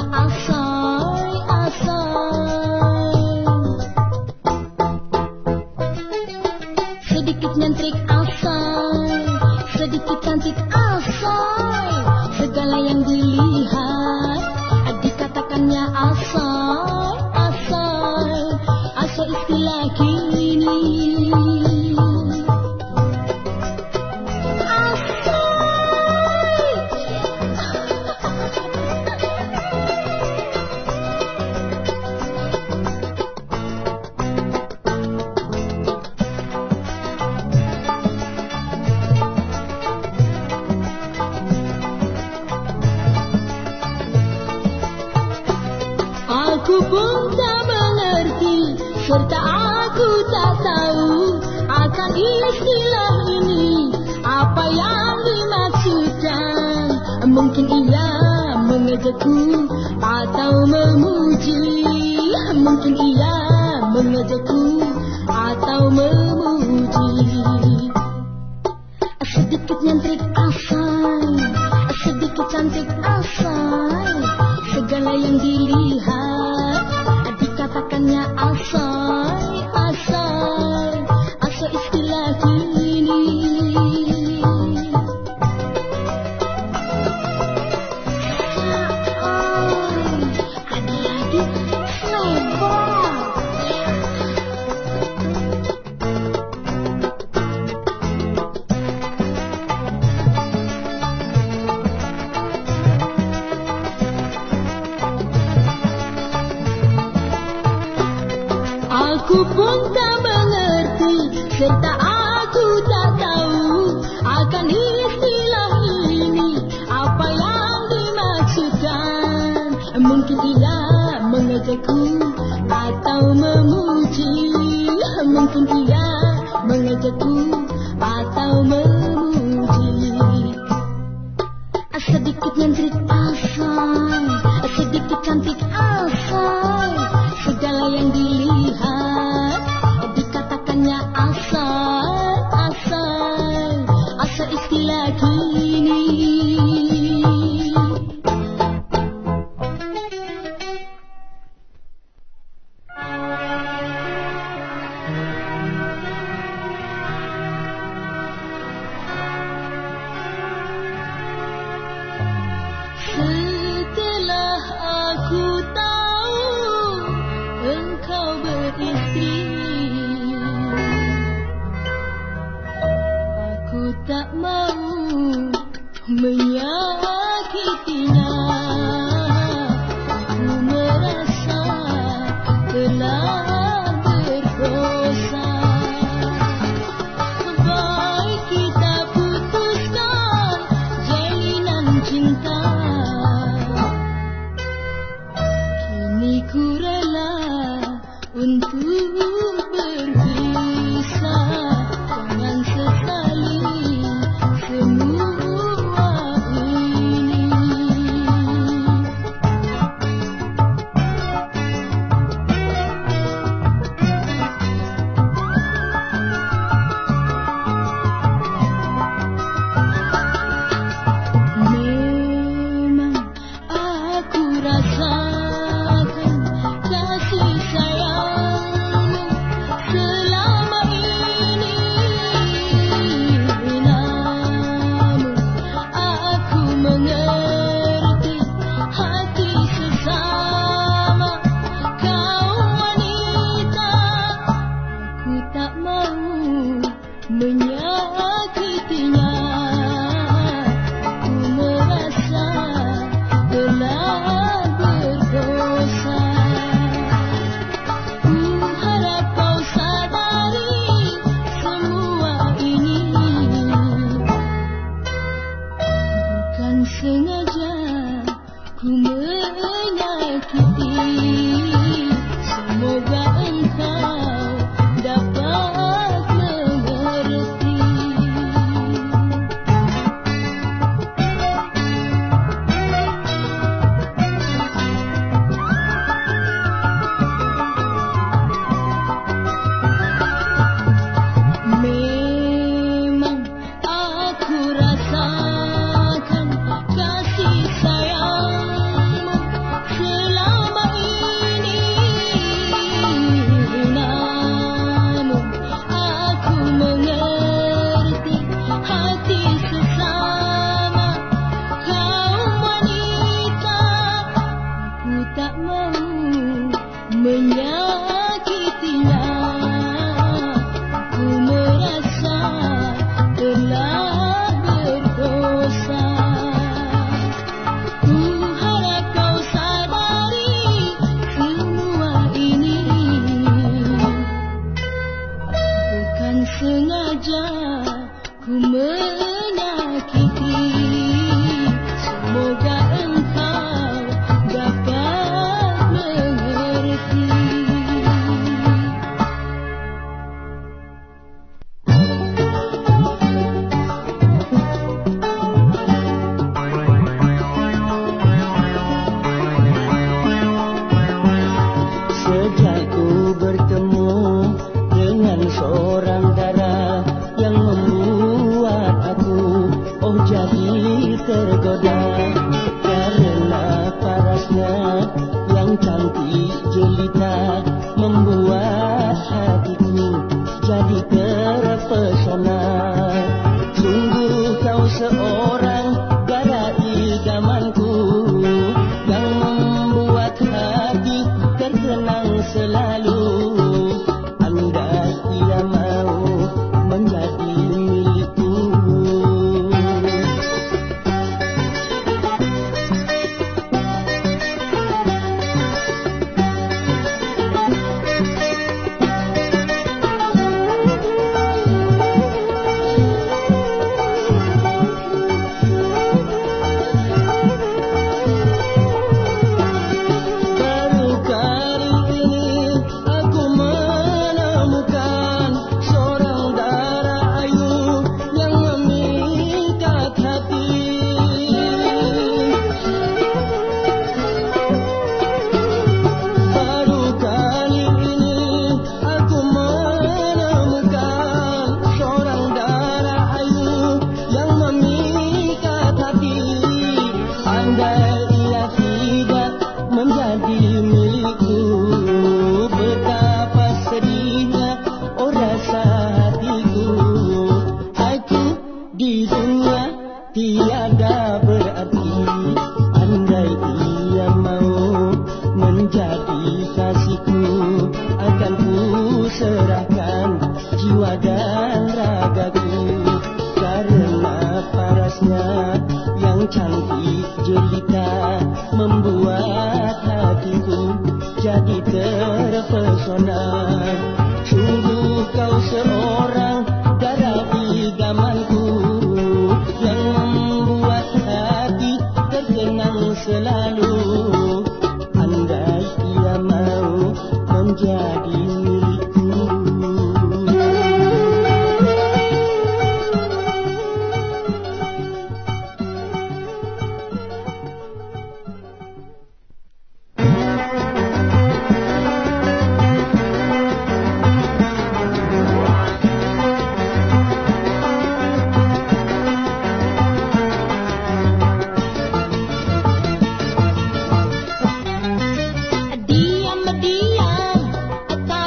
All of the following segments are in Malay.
asal. Sedikit nyentrik asal, sedikit cantik asal. Segala yang dilihat dikatakannya asal, asal. Asal istilah kini. Aku pun tak mengerti, serta aku tak tahu akan istilah ini, apa yang dimaksudkan. Mungkin ia mengejekku atau memuji, mungkin ia mengejekku atau memuji. Sedikit nyentrik asal, sedikit cantik asal. Segala yang dilihat dikatakannya asal, asal. Asal istilah kini. Ada lagi lebar. Aku pun tak mengerti, serta aku tak tahu akan istilah ini, apa yang dimaksudkan. Mungkin ia mengejekku atau memuji, mungkin ia mengejekku atau memuji. Sedikit nyentrik asal, sedikit cantik asal. Segala yang dilihat dikatakannya asal, asal. Asal istilah kini. Setelah aku tahu engkau beristri, aku tak mau menyakitinya. Aku merasa telah berdosa. Baik kita putuskan jalinan cinta. Kini ku rela untuk berpisah, jangan sesali semua ini. Memang aku rasakan kasih sayangmu tak mau menyakitinya. Ku merasa telah berdosa. Ku harap kau sadari semua ini bukan sengaja ku menyakiti. Semoga engkau dapat mengerti. Sejak ku bertemu dengan seorang dara yang membuat aku jadi tergoda, karena parasnya yang cantik jelita membuat hatiku jadi terpesona. Sungguh kau seorang dara idamanku yang membuat hati terkenang selalu. Andai ia mau menjadi milikku. Tiada berarti andai ia mau menjadi kasihku, akan ku serahkan jiwa dan ragaku. Karena parasnya yang cantik jelita membuat hatiku jadi terpesona. Sungguh kau seorang dara idamanku yang membuat hati terkenang selalu. Andai ia mau menjadi milikku. Diam-diam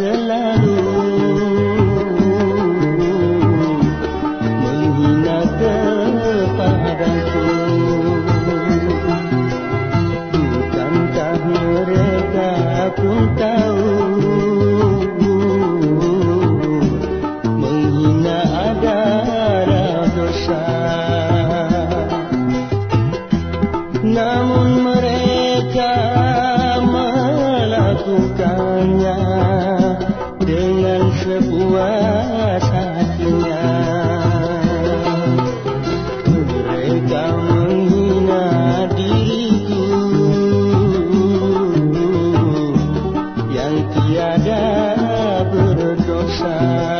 selalu menghina kepadaku. Bukankah mereka pun tahu menghina adalah dosa? Namun mereka melakukannya dengan sepuas hatinya. Mereka menghina diriku yang tiada berdosa.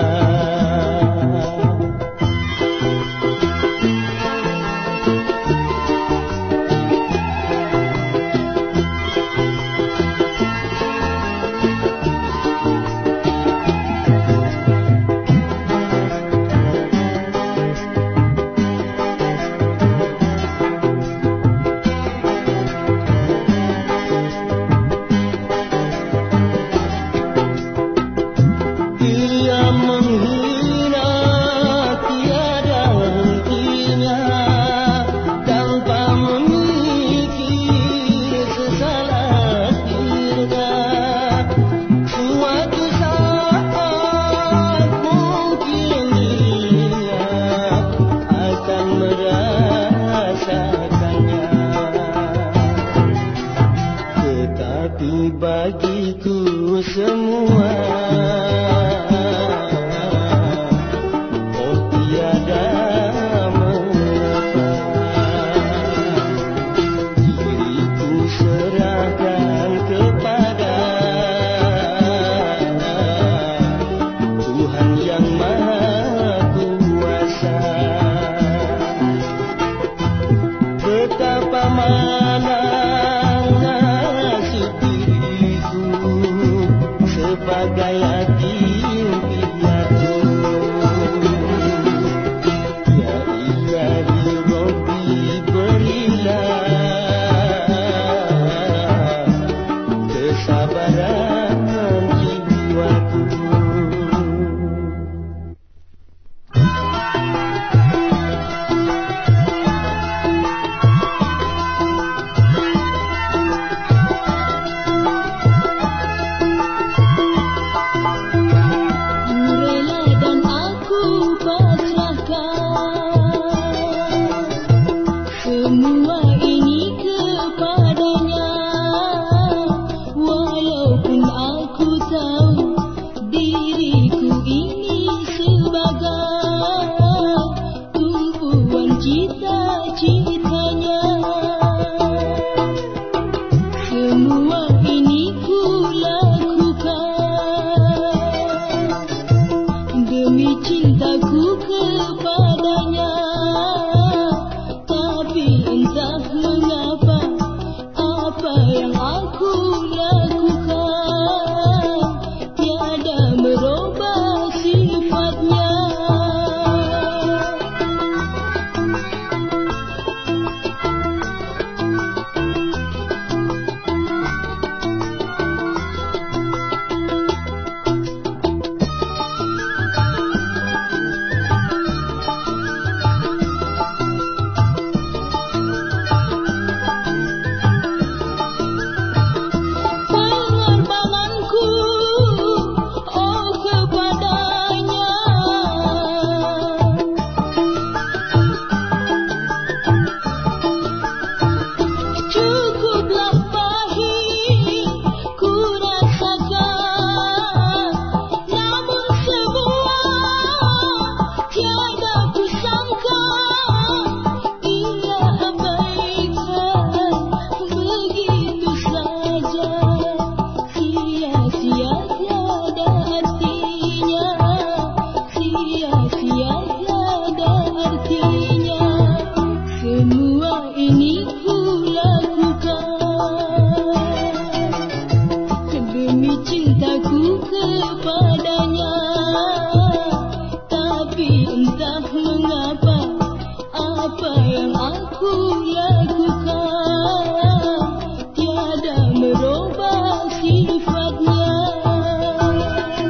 Tetapi bagiku semua tiada mengapa. Diriku serahkan kepada Tuhan yang Maha Kuasa. Betapa mana sebagai yatim piatu. Ya Ilahi Rabbi, berilah kesabaran jiwaku. Semua ini kepadanya, walaupun aku tahu diriku ini sebagai tumpuan cita-citanya. Semua ini ku lakukan demi cintaku kepadanya. Entah mengapa apa yang aku lakukan tiada merubah sifatnya. merubah sifatnya.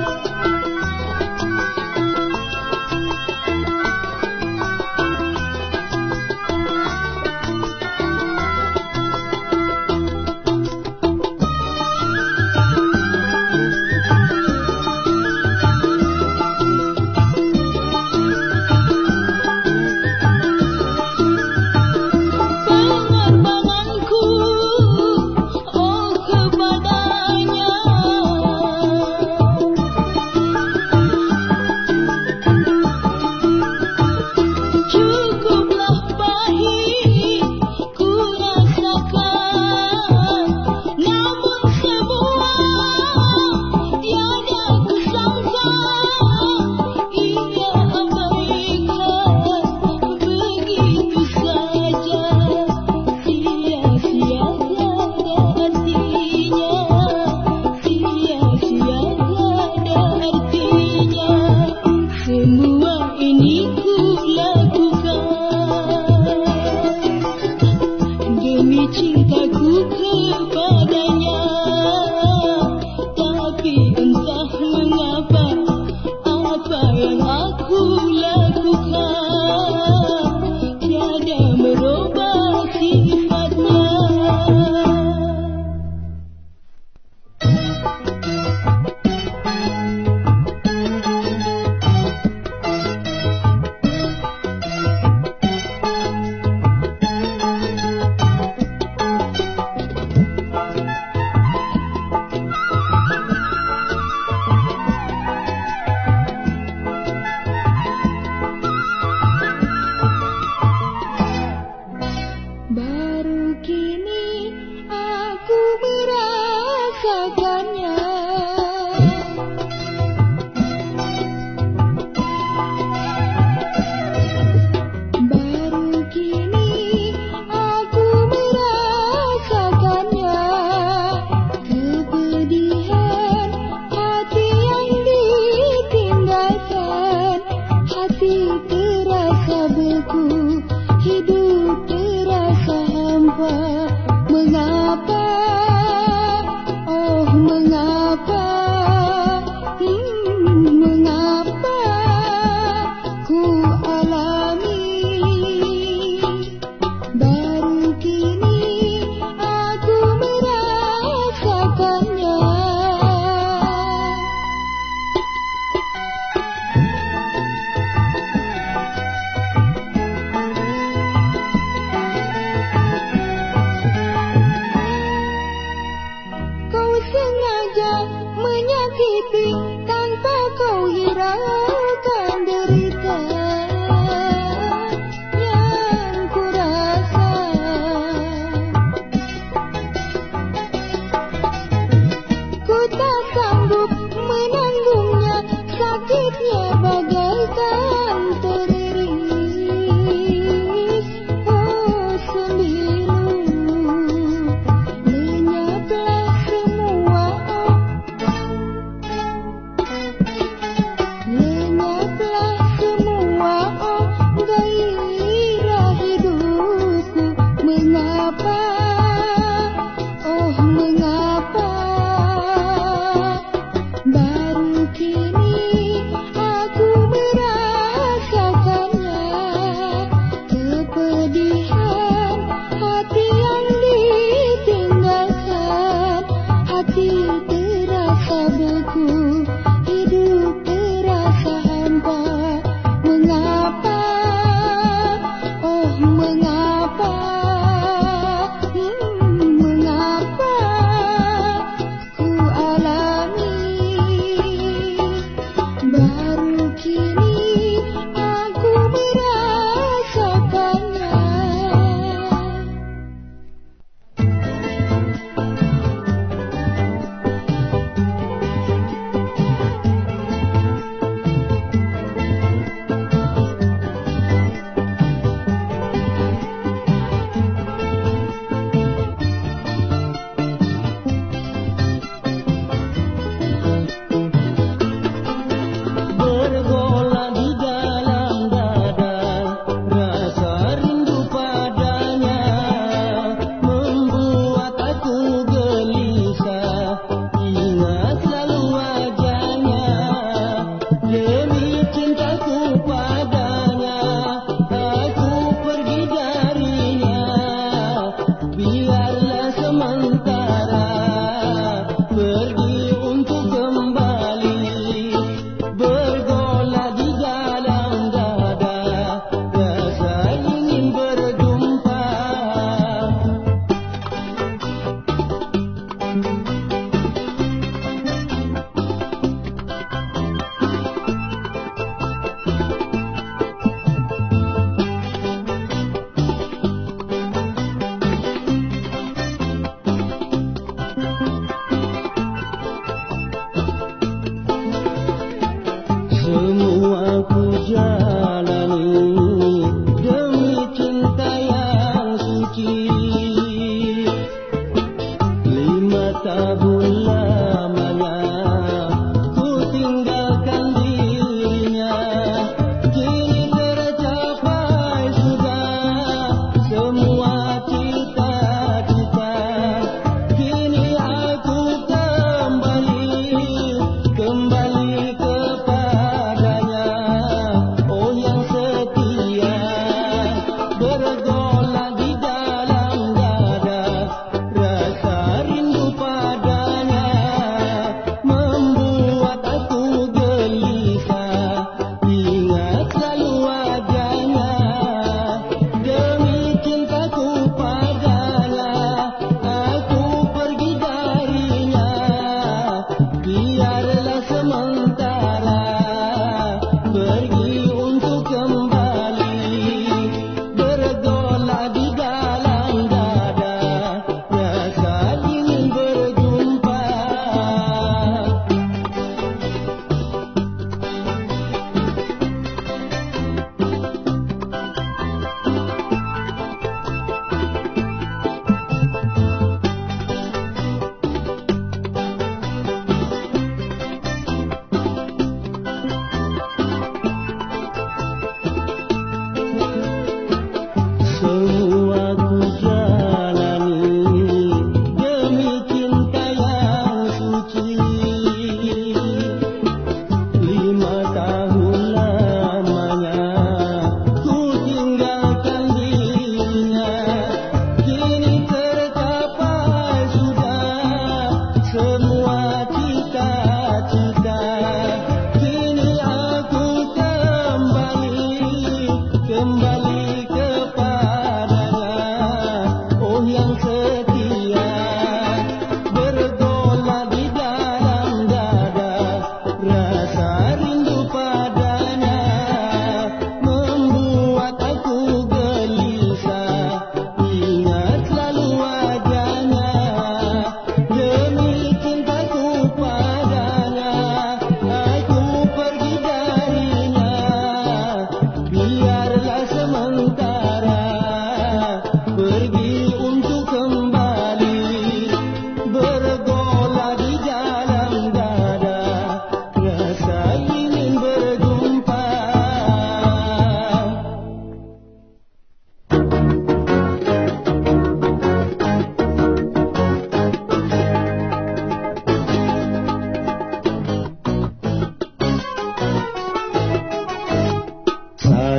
sabarku hidup terasa hampa. Mengapa, oh mengapa, mengapa ku alami? Baru kini aku merasakannya.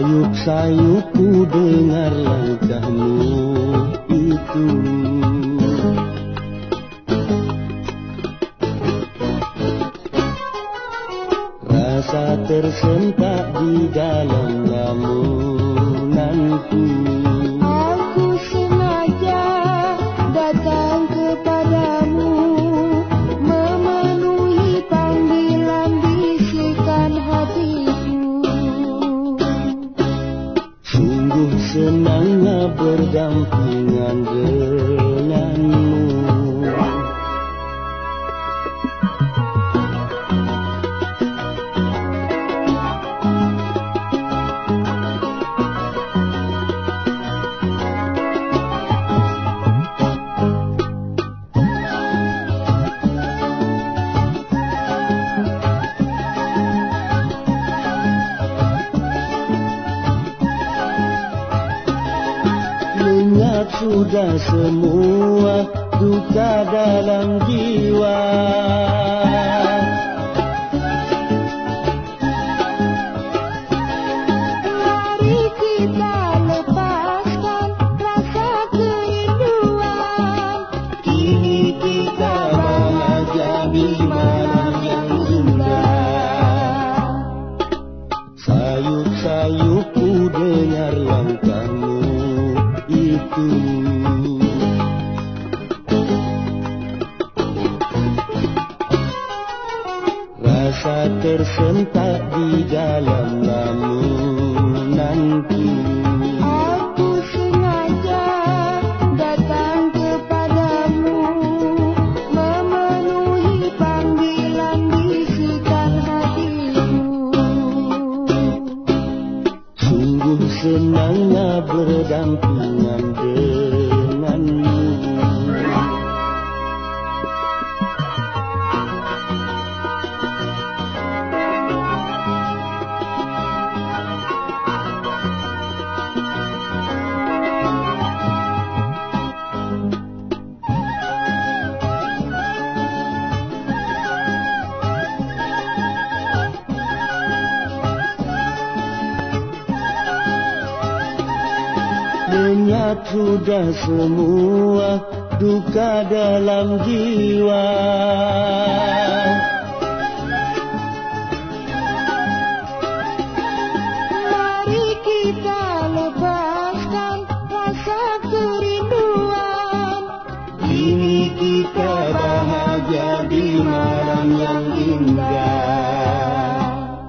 Sayup-sayupku dengar langkahmu itu. Rasa tersentak di dalam lamunanku. Aku sengaja datang kepadamu, memenuhi panggilan bisikan hatiku. Sungguh senangnya berdampingan denganmu. Lenyap sudah semua duka dalam jiwa. Mari kita lepaskan rasa kerinduan. Kini kita bahagia di malam yang indah. Sayup-sayupku dengar langkahmu itu. Rasa tersentak di dalam lamunanku. Aku sengaja datang kepadamu, memenuhi panggilan bisikan hatiku. Sungguh senangnya berdampingan denganmu. Lenyap sudah semua duka dalam jiwa. Mari kita lepaskan rasa kerinduan. Kini kita bahagia di malam yang indah.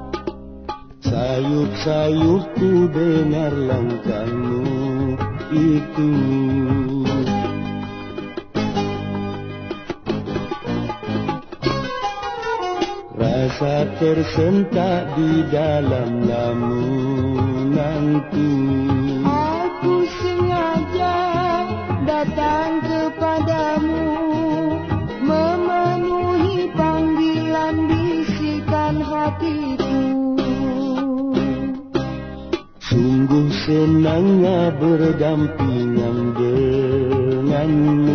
Sayup-sayupku dengar langkahmu itu. Rasa tersentak di dalam lamunanku. Aku sengaja datang kepadamu, memenuhi panggilan bisikan hatiku. Sungguh senangnya berdampingan denganmu.